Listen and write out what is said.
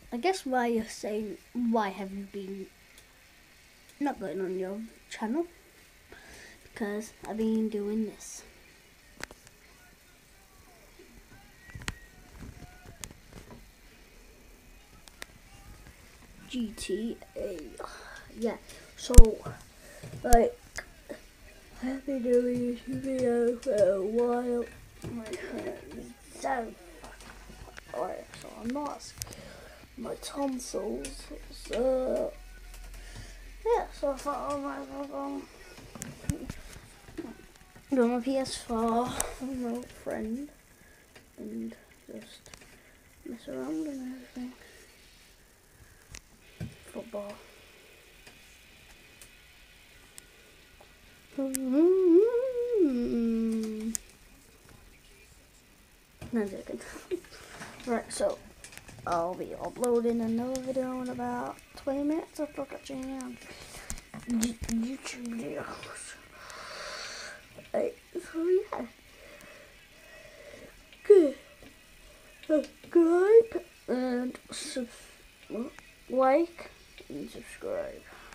I guess why you're saying, why have you been not going on your channel? Because I've been doing this. GTA. Yeah, so, like, I've been doing YouTube videos for a while. My hair is so alright, so I'm not my tonsils. So yeah, so I thought I might as well go on my PS4 with my old friend and just mess around and everything. Football. No joking. Right, so I'll be uploading another video in about 20 minutes after catching YouTube videos. Right, so yeah. Good. Subscribe and like and subscribe.